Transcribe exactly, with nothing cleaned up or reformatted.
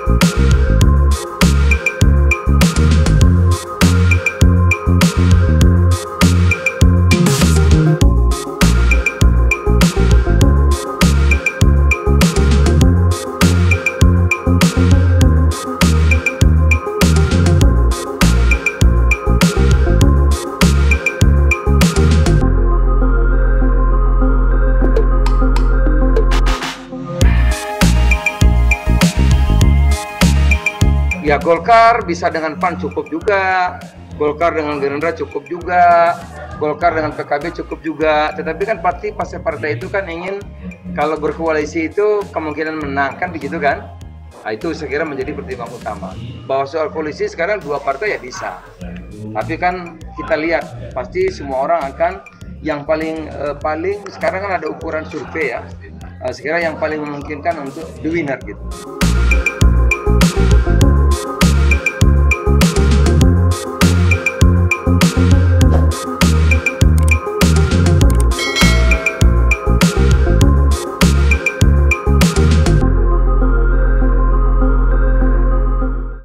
Ya Golkar bisa dengan P A N cukup juga, Golkar dengan Gerindra cukup juga, Golkar dengan P K B cukup juga. Tetapi kan pasti partai-partai itu kan ingin kalau berkoalisi itu kemungkinan menang, kan begitu kan? Nah, itu saya kira menjadi pertimbangan utama. Bahwa soal koalisi sekarang dua partai ya bisa. Tapi kan kita lihat pasti semua orang akan yang paling eh, paling sekarang kan ada ukuran survei ya. Eh, sekira yang paling memungkinkan untuk the winner gitu.